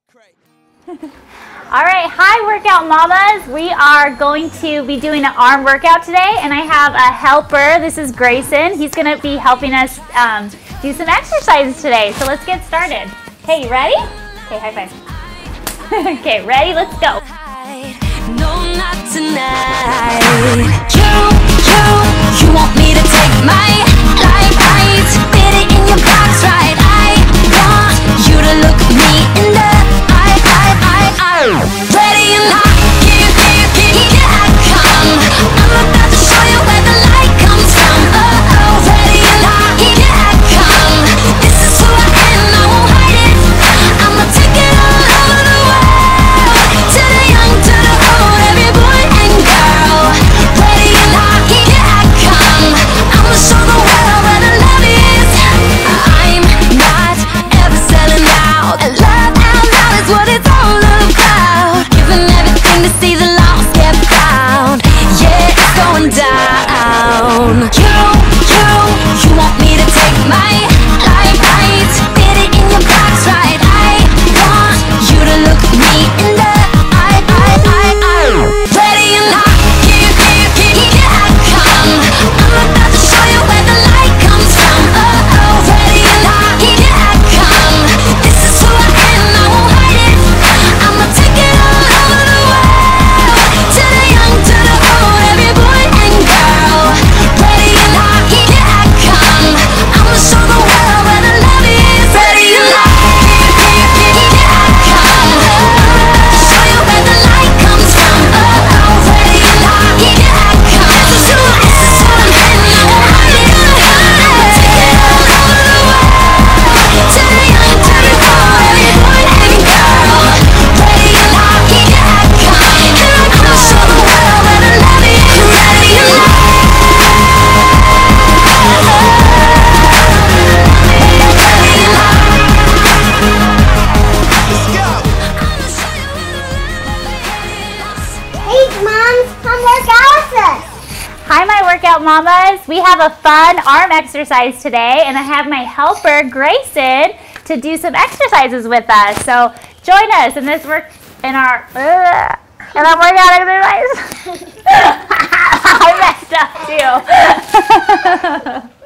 All right, hi workout mamas. We are going to be doing an arm workout today, and I have a helper. This is Grayson. He's going to be helping us do some exercises today. So let's get started. Okay, you ready? Okay, high five. Okay, ready? Let's go. No, not tonight. You want me to take my life right, fit it in your box right. I want you to look me in the eye. Ready or not, here I come. I'm about to show you where the light comes from. Oh, ready or not, here I come. This is who I am, I won't hide it. I'ma take it all over the world. To the young, to the old, every boy and girl. Ready or not, here I come. I'ma show the world where the love is. I'm not ever selling out. Love out loud is what it's all about. Giving everything to see the lost get found. Yeah, it's going down. You want me to take my life right, fit it in your box right. I want you to look me in the eye. Ready or not, here I come. I'm about to show you where the light comes from. Oh, ready or not, here I come. This is who I am, I won't hide it. I'ma take it all over the world. To the young, to the old, every boy and girl. Ready or not, here I come. I'ma show the world where the love is. Ready or not, here I come. To show you where the light comes from. Oh, ready or not, here I come. This is who I'm in, I won't hide it. I'ma take it all over the world. To the young, to the old, every boy and girl. Ready or not, here I come. I'ma show the world where the love is. Ready or not. Hey, Moms, come work out with us. Hi, my workout mamas. We have a fun arm exercise today, and I have my helper, Grayson, to do some exercises with us. So join us in this workout exercise. I messed up too.